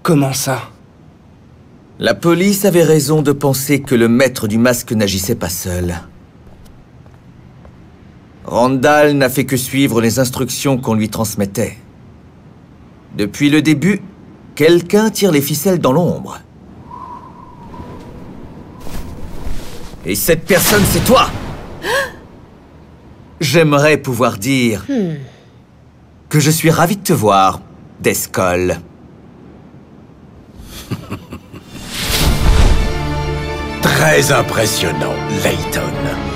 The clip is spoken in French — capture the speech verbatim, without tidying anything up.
Comment ça? La police avait raison de penser que le maître du masque n'agissait pas seul. Randall n'a fait que suivre les instructions qu'on lui transmettait. Depuis le début, quelqu'un tire les ficelles dans l'ombre. Et cette personne, c'est toi! J'aimerais pouvoir dire hmm. que je suis ravi de te voir, Descol. Très impressionnant, Layton.